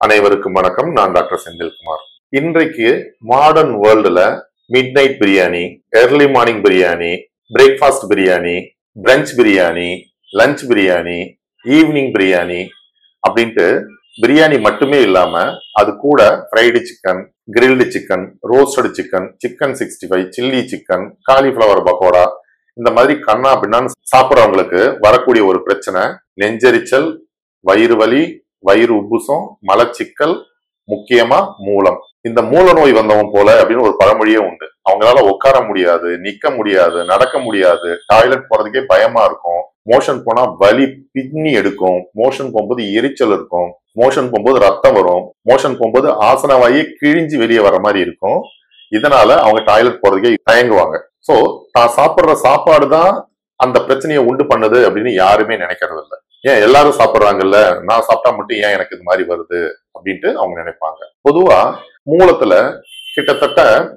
அனைவருக்கும் வணக்கம். நான் டாக்டர் செந்தில்குமார். இன்றைக்கு மாடர்ன் வேர்ல்டுல midnight biryani, early morning biryani, breakfast biryani, brunch biryani, lunch biryani, evening biryani அப்படின்ட்டு பிரியாணி மட்டுமே இல்லாம அது கூட fried chicken, grilled chicken, roasted chicken, chicken 65, chilli chicken, cauliflower pakoda, இந்த மாதிரி கண்ணா பின்னான்னு சாப்பிட்றவங்களுக்கு வரக்கூடிய ஒரு பிரச்சனை நெஞ்செரிச்சல், வயிறு வலி, வயிறு உப்புசம், மலச்சிக்கல், முக்கியமா மூலம். இந்த மூல நோய் வந்தவன் போல அப்படின்னு ஒரு பழமொழியே உண்டு. அவங்களால உட்கார முடியாது, நிக்க முடியாது, நடக்க முடியாது, டாய்லெட் போறதுக்கே பயமா இருக்கும், மோஷன் போனா வலி பின்னி எடுக்கும், மோஷன் போகும்போது எரிச்சல் இருக்கும், மோஷன் போகும்போது ரத்தம் வரும், மோஷன் போகும்போது ஆசனவாயே கிழிஞ்சு வெளியே வர மாதிரி இருக்கும். இதனால அவங்க டாய்லெட் போறதுக்கே தயங்குவாங்க. சோ தான் சாப்பிடுற சாப்பாடு தான் அந்த பிரச்சனையை உண்டு பண்ணுது அப்படின்னு யாருமே நினைக்கிறது இல்லை. ஏன் எல்லாரும் சாப்பிட்றாங்கல்ல, நான் சாப்பிட்டா மட்டும் ஏன் எனக்கு இது மாதிரி வருது அப்படின்ட்டு அவங்க நினைப்பாங்க. பொதுவா மூலத்துல கிட்டத்தட்ட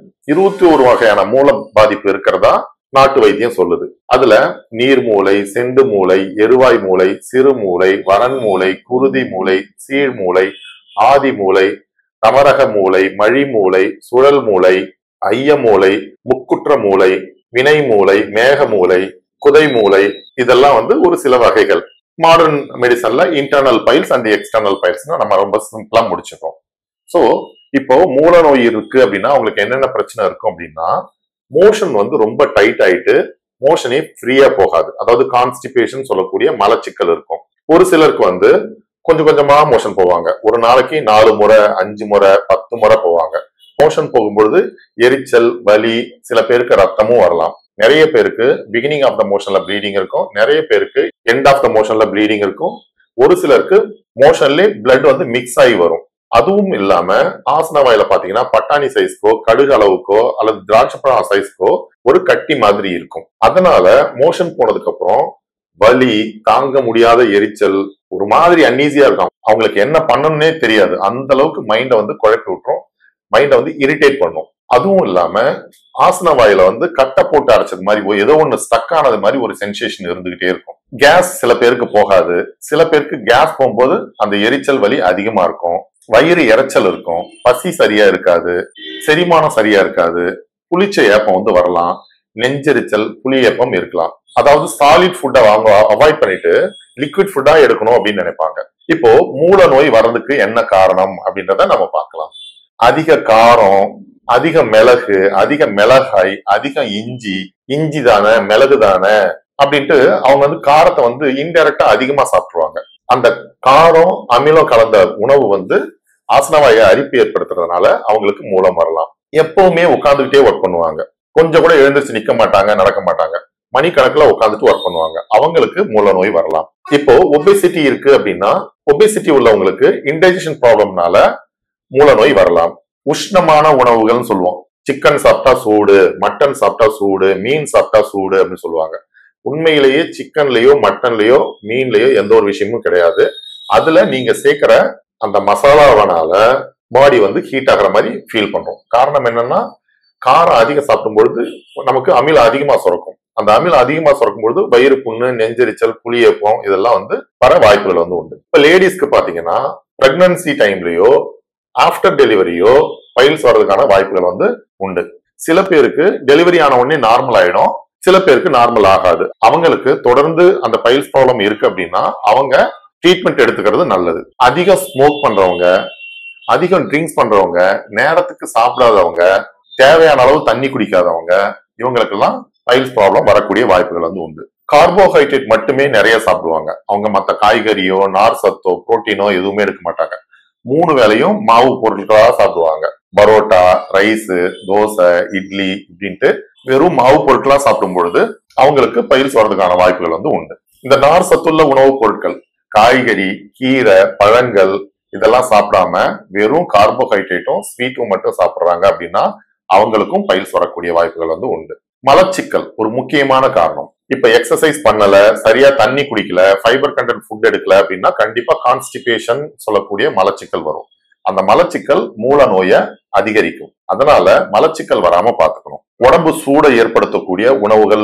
21 வகையான மூல பாதிப்பு இருக்கிறதா நாட்டு வைத்தியம் சொல்லுது. அதுல நீர்மூளை, செண்டு மூளை, எருவாய் மூளை, சிறு மூளை, வரன் மூளை, குருதி மூளை, சீழ் மூளை, ஆதி மூளை, தமரக மூளை, மழி மூளை, சுழல் மூளை, ஐய மூளை, முக்குற்ற மூளை, வினை மூளை, மேக மூளை, குதை மூளை, இதெல்லாம் ஒரு சில வகைகள். மாடர்ன் மெடிசன்ல internal piles and external piles நம்ம ரொம்ப சிம்பிளா முடிச்சிட்டோம். சோ இப்போ மூல நோய் இருக்கு அப்படின்னா அவங்களுக்கு என்னென்ன பிரச்சனை இருக்கும் அப்படின்னா, மோஷன் ரொம்ப டைட் ஆயிட்டு மோஷனே ஃப்ரீயா போகாது. அதாவது கான்ஸ்டிபேஷன் சொல்லக்கூடிய மலச்சிக்கல் இருக்கும். ஒரு சிலருக்கு கொஞ்சம் கொஞ்சமா மோஷன் போவாங்க. ஒரு நாளைக்கு 4 முறை, 5 முறை, 10 முறை போவாங்க. மோஷன் போகும்பொழுது எரிச்சல், வலி, சில பேருக்கு ரத்தமும் வரலாம். நிறைய பேருக்கு பிகினிங் ஆஃப் த மோஷன்ல ப்ளீடிங் இருக்கும், நிறைய பேருக்கு எண்ட் ஆஃப் த மோஷன்ல ப்ளீடிங் இருக்கும். ஒரு சிலருக்கு மோஷன்லேயே பிளட் மிக்ஸ் ஆகி வரும். அதுவும் இல்லாம ஆசன வாயில பாத்தீங்கன்னா பட்டாணி சைஸ்க்கோ, கடுகு அளவுக்கோ அல்லது திராட்சைப்பழம் சைஸ்க்கோ ஒரு கட்டி மாதிரி இருக்கும். அதனால மோஷன் போனதுக்கு அப்புறம் வலி, தாங்க முடியாத எரிச்சல், ஒரு மாதிரி அன்ஈஸியா இருக்கும். அவங்களுக்கு என்ன பண்ணணும்னே தெரியாது. அந்த அளவுக்கு மைண்டை குழப்பி விட்டுரும், மைண்டை இரிட்டேட் பண்ணும். அதுவும் இல்லாம ஆசன வாயில கட்டை போட்டு அரைச்சது மாதிரி ஏதோ ஒண்ணு ஸ்டக் ஆனது மாதிரி ஒரு சென்சேஷன் இருந்துகிட்டே இருக்கும். கேஸ் சில பேருக்கு போகாது, சில பேருக்கு கேஸ் போகும்போது அந்த எரிச்சல் வலி அதிகமா இருக்கும், வயிறு இறைச்சல் இருக்கும், பசி சரியா இருக்காது, செரிமானம் சரியா இருக்காது, புளிச்ச ஏப்பம் வரலாம், நெஞ்செரிச்சல், புளி ஏப்பம் இருக்கலாம். அதாவது சாலிட் ஃபுட்டை அவாய்ட் பண்ணிட்டு லிக்விட் ஃபுட்டா எடுக்கணும் அப்படின்னு நினைப்பாங்க. இப்போ மூல நோய் வர்றதுக்கு என்ன காரணம் அப்படின்றத நம்ம பார்க்கலாம். அதிக காரம், அதிக மிளகு, அதிக மிளகாய், அதிக இஞ்சி தானே, மிளகு தானே அப்படின்ட்டு அவங்க காரத்தை இன்டைரக்டா அதிகமா சாப்பிடுவாங்க. அந்த காரம், அமிலம் கலந்த உணவு ஆசனவாயை அரிப்பு ஏற்படுத்துறதுனால அவங்களுக்கு மூலம் வரலாம். எப்பவுமே உட்காந்துக்கிட்டே ஒர்க் பண்ணுவாங்க, கொஞ்சம் கூட எழுந்திருச்சு நிக்க மாட்டாங்க, நடக்க மாட்டாங்க, மணிக்கணக்கில் உட்காந்துட்டு ஒர்க் பண்ணுவாங்க, அவங்களுக்கு மூல நோய் வரலாம். இப்போ ஒபேசிட்டி இருக்கு அப்படின்னா, ஒபேசிட்டி உள்ளவங்களுக்கு இன்டைஜஷன் ப்ராப்ளம்னால மூல நோய் வரலாம். உஷ்ணமான உணவுகள்னு சொல்லுவோம். சிக்கன் சாப்பிட்டா சூடு, மட்டன் சாப்பிட்டா சூடு, மீன் சாப்பிட்டா சூடு அப்படின்னு சொல்லுவாங்க. உண்மையிலேயே சிக்கன்லயோ, மட்டன்லயோ, மீன்லயோ எந்த ஒரு விஷயமும் கிடையாது. அதுல நீங்க சேர்க்கிற அந்த மசாலாவனால பாடி ஹீட் ஆகிற மாதிரி ஃபீல் பண்றோம். காரணம் என்னன்னா, காரம் அதிகம் சாப்பிடும் பொழுது நமக்கு அமிலம் அதிகமா சுரக்கும். அந்த அமிலம் அதிகமா சுரக்கும் பொழுது வயிறு புண்ணு, நெஞ்செரிச்சல், புளியேப்பம் இதெல்லாம் வர வாய்ப்புகள் உண்டு. இப்ப லேடிஸ்க்கு பாத்தீங்கன்னா பிரெக்னன்சி டைம்லயோ ஆஃப்டர் டெலிவரியோ பைல்ஸ் வர்றதுக்கான வாய்ப்புகள் உண்டு. சில பேருக்கு டெலிவரி ஆன உடனே நார்மல் ஆயிடும், சில பேருக்கு நார்மல் ஆகாது. அவங்களுக்கு தொடர்ந்து அந்த பைல்ஸ் ப்ராப்ளம் இருக்கு அப்படின்னா அவங்க ட்ரீட்மெண்ட் எடுத்துக்கிறது நல்லது. அதிகம் ஸ்மோக் பண்றவங்க, அதிகம் ட்ரிங்க்ஸ் பண்றவங்க, நேரத்துக்கு சாப்பிடாதவங்க, தேவையான அளவு தண்ணி குடிக்காதவங்க, இவங்களுக்கெல்லாம் பைல்ஸ் ப்ராப்ளம் வரக்கூடிய வாய்ப்புகள் உண்டு. கார்போஹைட்ரேட் மட்டுமே நிறைய சாப்பிடுவாங்க. அவங்க மற்ற காய்கறியோ, நார் சத்தோ, புரோட்டீனோ எதுவுமே எடுக்க மாட்டாங்க. 3 வேளையும் மாவு பொருட்களா சாப்பிடுவாங்க. பரோட்டா, ரைஸ், தோசை, இட்லி இப்படின்ட்டு வெறும் மாவு பொருட்களா சாப்பிடும் பொழுது அவங்களுக்கு பைல்ஸ் வர்றதுக்கான வாய்ப்புகள் உண்டு. இந்த நார் சத்துள்ள உணவுப் பொருட்கள், காய்கறி, கீரை, பழங்கள் இதெல்லாம் சாப்பிடாம வெறும் கார்போஹைட்ரேட்டும் ஸ்வீட்டும் மட்டும் சாப்பிடுறாங்க அப்படின்னா அவங்களுக்கும் பைல்ஸ் வரக்கூடிய வாய்ப்புகள் உண்டு. மலச்சிக்கல் ஒரு முக்கியமான காரணம். இப்ப எக்ஸசைஸ் பண்ணல, சரியா தண்ணி குடிக்கல, ஃபைபர் கண்டென்ட் ஃபுட் எடுக்கல அப்படின்னா கண்டிப்பா கான்ஸ்டிபேஷன் சொல்லக்கூடிய மலச்சிக்கல் வரும். அந்த மலச்சிக்கல் மூல நோயை அதிகரிக்கும். அதனால மலச்சிக்கல் வராம பாத்துக்கணும். உடம்பு சூடை ஏற்படுத்தக்கூடிய உணவுகள்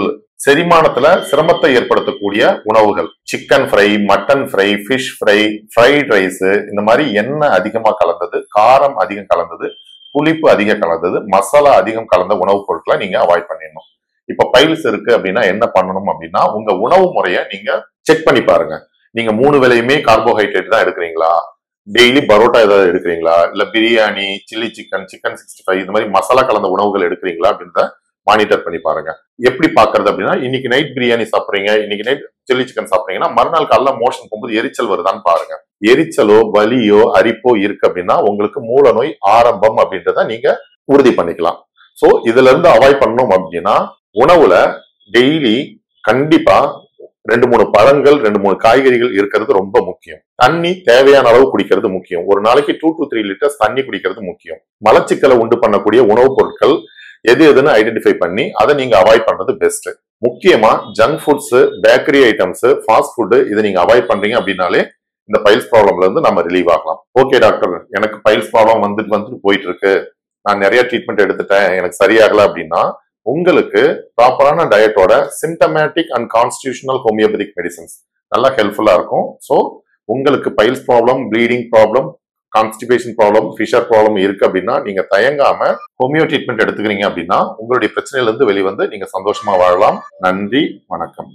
செரிமானத்துல சிரமத்தை ஏற்படுத்தக்கூடிய உணவுகள், chicken fry, mutton fry, fish fry, fried rice, இந்த மாதிரி எண்ணெய் அதிகமா கலந்தது, காரம் அதிகம் கலந்தது, புளிப்பு அதிகம் கலந்தது, மசாலா அதிகம் கலந்த உணவுப் பொருட்களை நீங்க அவாய்ட் பண்ணிடணும். இப்ப பைல்ஸ் இருக்கு அப்படின்னா என்ன பண்ணணும் அப்படின்னா, உங்க உணவு முறையை நீங்க செக் பண்ணி பாருங்க. நீங்க 3 வேளையுமே கார்போஹைட்ரேட் தான் எடுக்கிறீங்களா, டெய்லி பரோட்டா ஏதாவது எடுக்கிறீங்களா, இல்ல பிரியாணி, சில்லி சிக்கன், சிக்கன் 65 இந்த மாதிரி மசாலா கலந்த உணவுகள் எடுக்கிறீங்களா அப்படின்றத மானிட்டர் பண்ணி பாருங்க. எப்படி பாக்குறது அப்படின்னா, இன்னைக்கு நைட் பிரியாணி சாப்பிடுறீங்க, இன்னைக்கு நைட் சில்லி சிக்கன் சாப்பிடுறீங்கன்னா மறுநாள் காலைல மோஷன் போகும்போது எரிச்சல் வருதான்னு பாருங்க. எரிச்சலோ வலியோ அரிப்போ இருக்கு அப்படின்னா உங்களுக்கு மூல நோய் ஆரம்பம் அப்படின்றத நீங்க உறுதி பண்ணிக்கலாம். சோ இதுல இருந்து அவாய்ட் பண்ணணும் அப்படின்னா, உணவுல டெய்லி கண்டிப்பா 2-3 பழங்கள், 2-3 காய்கறிகள் இருக்கிறது ரொம்ப முக்கியம். தண்ணி தேவையான அளவு குடிக்கிறது முக்கியம். ஒரு நாளைக்கு 2 to 3 லிட்டர்ஸ் தண்ணி குடிக்கிறது முக்கியம். மலச்சிக்கலை உண்டு பண்ணக்கூடிய உணவுப் பொருட்கள் எது எதுன்னு ஐடென்டிஃபை பண்ணி அதை நீங்க அவாய்ட் பண்றது பெஸ்ட். முக்கியமா junk foods, bakery items, fast food இதை நீங்க அவாய்ட் பண்றீங்க அப்படின்னாலே இந்த பைல்ஸ் ப்ராப்ளம்ல இருந்து நம்ம ரிலீவ் ஆகலாம். ஓகே டாக்டர், எனக்கு பைல்ஸ் ப்ராப்ளம் வந்துட்டு போயிட்டு இருக்கு, நான் நிறைய ட்ரீட்மெண்ட் எடுத்துட்டேன், எனக்கு சரியாகல அப்படின்னா உங்களுக்கு ப்ராப்பரான டயட்டோட symptomatic and constitutional homeopathic medicines நல்லா ஹெல்ப்ஃபுல்லா இருக்கும். ஸோ உங்களுக்கு piles problem, bleeding problem, constipation problem, fissure problem இருக்கு அப்படின்னா நீங்க தயங்காம ஹோமியோ ட்ரீட்மெண்ட் எடுத்துக்கிறீங்க அப்படின்னா உங்களுடைய பிரச்சனையில இருந்து வெளிவந்து நீங்க சந்தோஷமா வாழலாம். நன்றி, வணக்கம்.